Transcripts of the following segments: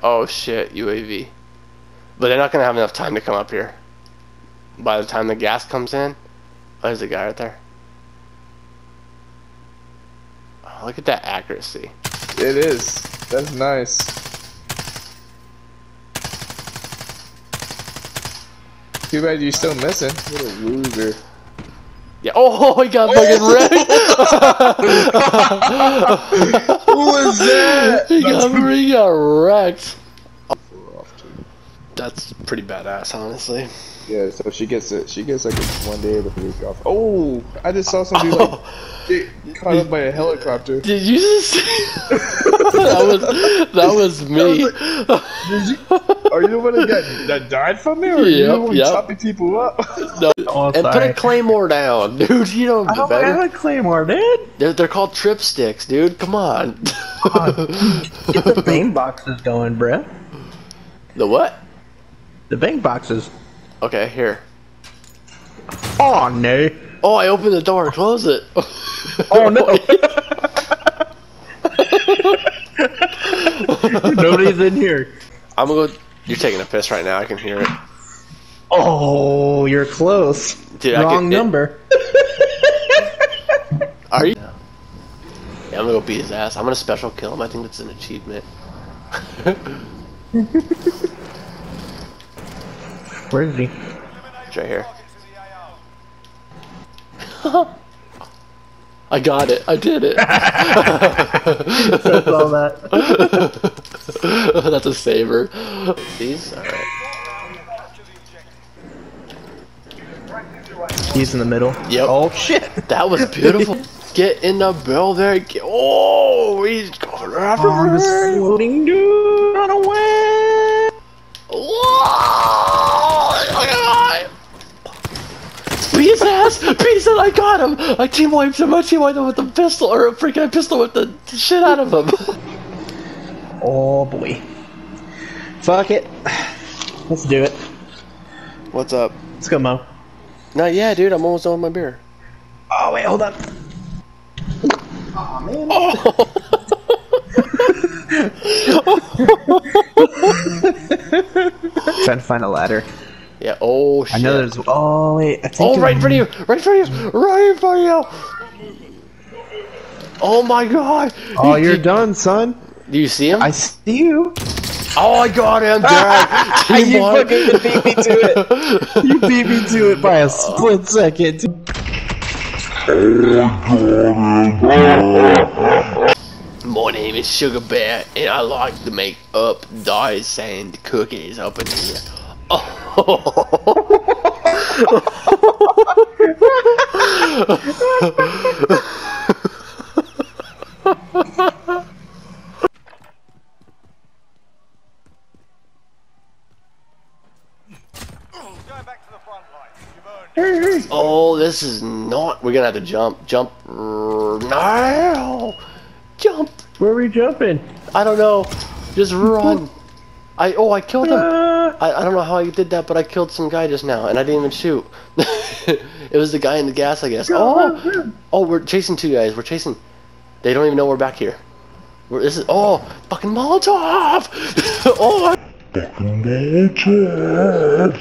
Oh shit, UAV. But they're not gonna have enough time to come up here. By the time the gas comes in, oh, there's a guy right there. Oh, look at that accuracy. It is. That's nice. Too bad you're still missing. What a loser. Yeah. Oh, he got fucking wrecked. Who was that? He got wrecked. That's pretty badass, honestly. Yeah, so she gets it. She gets like 1 day of the week off. Oh, I just saw somebody like get caught up by a helicopter. Did you just? that was me. Did you? Are you the one that died from it, or are you the one chopping people up? No. And put a claymore down, dude. You know better. I don't have a claymore, dude. They're called trip sticks, dude. Come on. Get the bang boxes going, bruh. The what? The bang boxes. Okay, here. Oh no! Oh, I opened the door. Close it. Oh no! Nobody's in here. I'm gonna go. You're taking a piss right now. I can hear it. Oh, you're close. Dude, wrong number. Are you? Yeah, I'm gonna go beat his ass. I'm gonna special kill him. I think that's an achievement. Where is he? It's right here. I got it. I did it. That's all that. That's a saver. These? Alright. He's in the middle. Yep. Oh shit! That was beautiful. Get in the barrel there. Oh, he's going after me. Floating dude, run away! Beat his ass! Beat his ass! I got him! I team wiped him! I team wiped him with the pistol, or a freaking pistol with the shit out of him! Oh boy. Fuck it. Let's do it. What's up? Let's go, Mo. Not yet, dude. I'm almost done with my beer. Oh, wait, hold on. Aw, man. Oh. Trying to find a ladder. Yeah, oh shit. I know there's. Oh, wait. I think oh, right in front of you! Right in front of you! Right in front of you! Oh my god! Oh, you're done, son. Do you see him? I see you. Oh, I got him, Dad! You fucking beat me to it. You beat me to it by a split second. My name is Sugar Bear, and I like to make up dyes sand cookies up in here. Oh. Oh, this is not. We're gonna have to jump. Jump now. Jump. Where are we jumping? I don't know. Just run. I killed him. I don't know how I did that, but I killed some guy just now, and I didn't even shoot. It was the guy in the gas, I guess. Oh, we're chasing two guys. We're chasing. They don't even know we're back here. This is fucking Molotov. Oh. Fucking Molotov.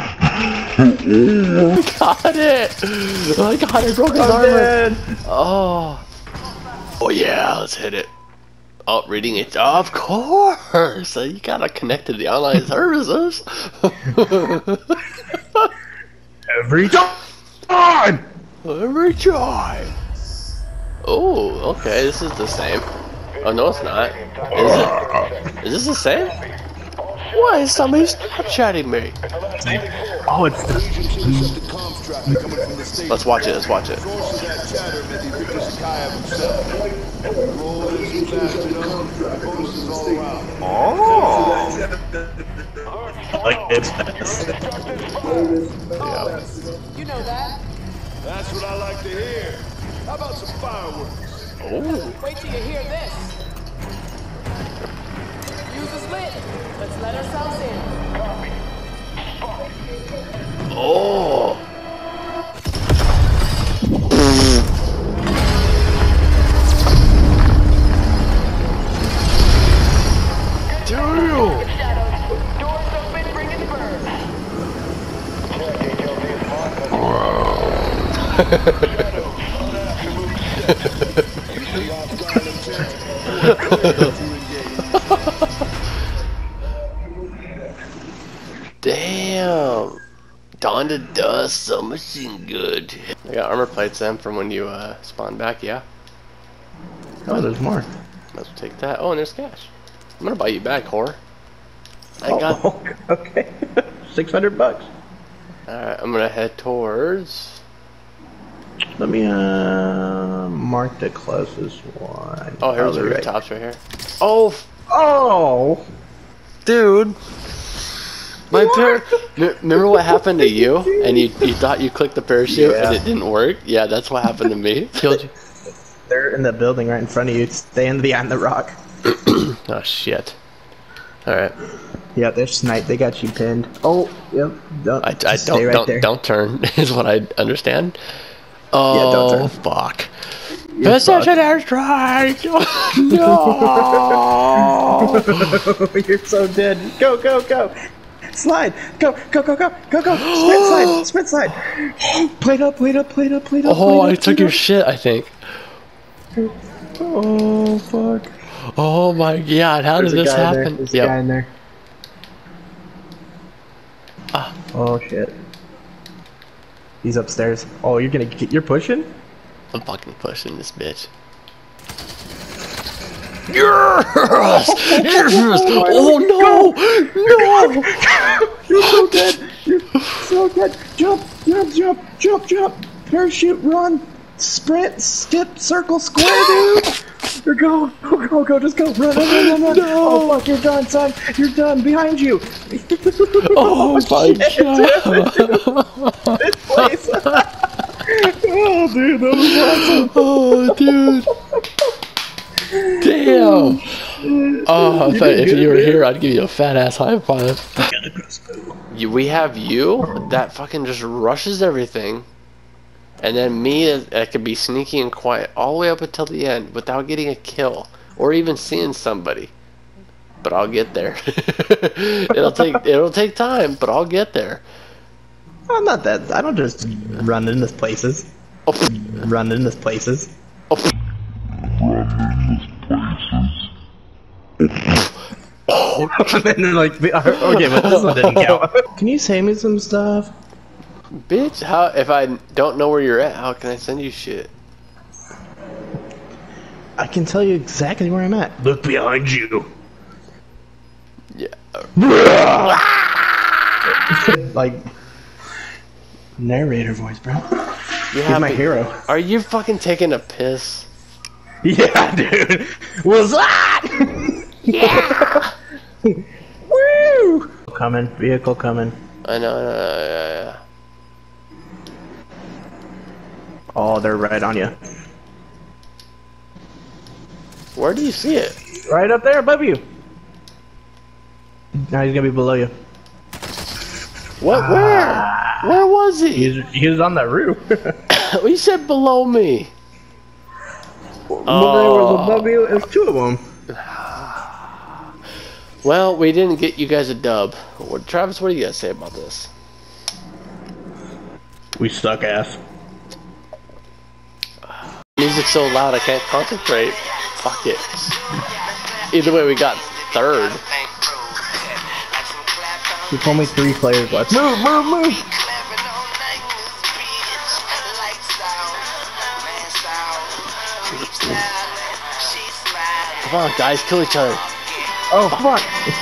Got it. I got it. Broke his armor. Oh. Oh yeah, let's hit it. Oh, reading it. Of course! You gotta connect to the online services. Every time! Every time! Oh, okay, this is the same. Oh, no, it's not. Is it? Is this the same? Why is somebody Snapchatting me? Oh, it's the... Let's watch it, let's watch it. Oh! Like it's Yeah. You know that. That's what I like to hear. How about some fireworks? Oh. Wait till you hear this. Fuse is lit. Let's let ourselves in. Oh! Damn! Damn. Dawn to dust, submachine good. I got armor plates then from when you spawned back, yeah? Oh, there's more. Let's take that. Oh, and there's cash. I'm gonna buy you back, whore. I got. Oh, okay. $600. Alright, I'm gonna head towards. Let me mark the closest one. Oh, here's the right. rooftops right here. Oh, Oh, dude. My remember what happened to you? And you thought you clicked the parachute and it didn't work? Yeah, that's what happened to me. Killed you. they're in the building right in front of you. Staying behind the rock. Oh shit. Alright. Yeah, they're sniped. They got you pinned. Oh, yep. Don't turn is what I understand. Oh, Yeah, don't turn. fuck. You're Precision airstrike! No! You're so dead. Go, go, go. Slide. Go, go, go, go, go, go. Sprint slide. Sprint slide. Plate up, plate up, plate up, plate up. Oh, I took your shit, I think. Oh, fuck. Oh my god, how did this happen? There's a guy in there. Ah. Oh, shit. He's upstairs. Oh, you're pushing? I'm fucking pushing this bitch. Yes! Yes! Oh no! No! You're so dead! You're so dead! Jump! Jump! Jump! Jump! Jump! Parachute! Run! Sprint! Skip! Circle! Square, dude! Or go! Go! Go! Go! Just go! Run! Run! Run! Run! Run! No. Oh fuck! You're done, son! You're done! Behind you! Oh my god! This place! Oh, dude, that was awesome! Oh, dude! Damn! Oh, I thought if you were here, I'd give you a fat ass high five. We have you that fucking just rushes everything, and then me that could be sneaky and quiet all the way up until the end without getting a kill or even seeing somebody. But I'll get there. it'll take time, but I'll get there. I'm not that. I don't just run into places. Oh. Run into places. Oh. And then like, okay, but this one didn't count. Can you say me some stuff? Bitch, how if I don't know where you're at, how can I send you shit? I can tell you exactly where I'm at. Look behind you. Yeah. Like narrator voice, bro. Yeah, my hero. Are you fucking taking a piss? Yeah, dude. What's that? Yeah. Woo! Coming, vehicle coming. I know, yeah. Oh, they're right on you. Where do you see it? Right up there above you. Now he's gonna be below you. What? Where? Where was he? He was on that roof. You said below me. Well, there was above you. There's two of them. Well, we didn't get you guys a dub. Travis, what do you guys say about this? We suck ass. Music's so loud I can't concentrate. Fuck it. Either way, we got third. There's only 3 players left. Move, move, move! Come on, guys, kill each other. Oh, fuck!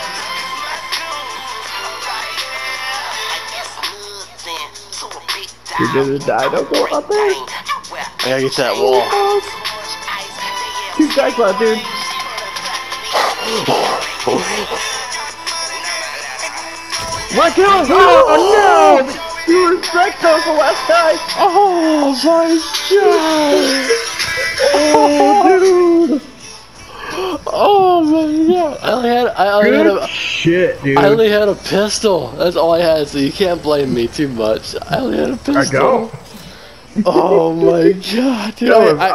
You're gonna die, don't go up there! I gotta get to that wall. 2 guys left, dude. What kill? Oh no! You were wrecked off the last guy! Oh my god! Oh, dude! Oh my god! I only had a shit, dude. I only had a pistol. That's all I had, so you can't blame me too much. I only had a pistol. I go. Oh my god, dude! That was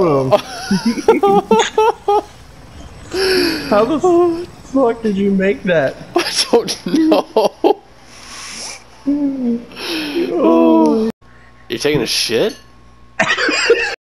awesome. How the fuck did you make that? I don't know. Oh. You're taking a shit?